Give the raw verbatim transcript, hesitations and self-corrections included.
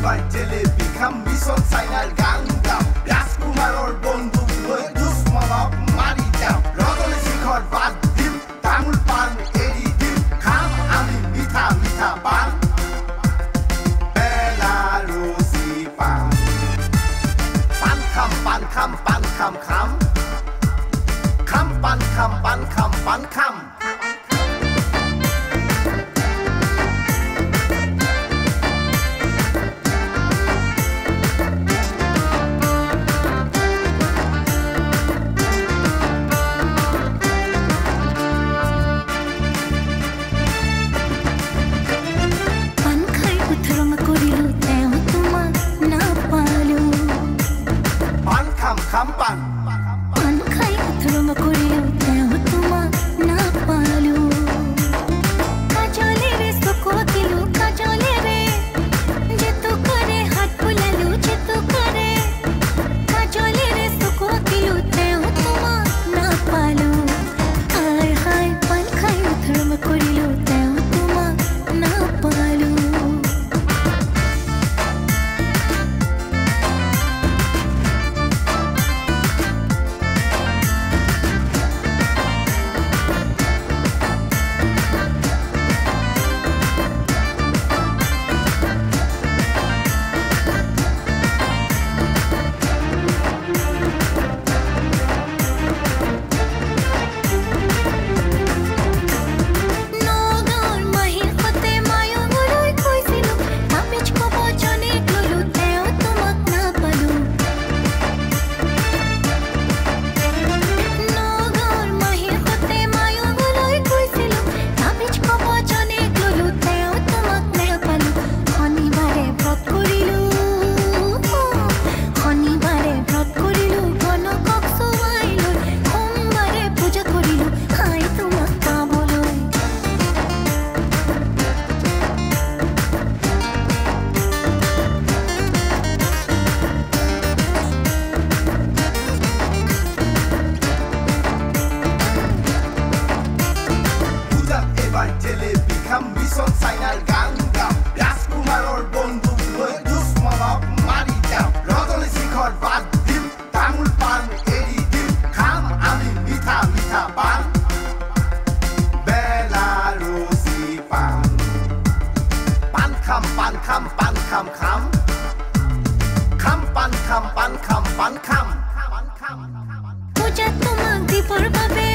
এবাৰ জেলেপি খাম মিছন চাইনাৰ গান গাম ৰাজকুমাৰৰ বন্দুক লৈ দুশ্মনক মাৰি যাম ৰজনী শিখৰ বাদ দিম তামোল পাণ এৰি দিম খাম আমি মিঠা মিঠা পাণ বেনাৰসী পাণ পাণ খাম পাণ খাম পাণ খাম খাম খাম পাণ খাম পাণ খাম পাণ খাম Kampan pan khai uthrum koriyo teo tuma na palu kajole re soko kilu kajole re je tu kare hat pulalu je tu kare kajole re soko kilu teo tuma na palu ay hay pan khai uthrum koriyo teo tuma na palu jalebi খাম mission চাইনাৰ গান গাম ৰাজকুমাৰৰ বন্দুক লৈ দুশ্মনক মাৰি যাম ৰজনী শিখৰ বাদ দিম তামোল পাণ এৰি দিম খাম আমি মিঠা মিঠা পাণ বেনাৰসী পাণ পাণ খাম পাণ খাম পাণ খাম খাম খাম পাণ খাম পাণ খাম পাণ খাম পূজা তোমাক দিবৰ বাবে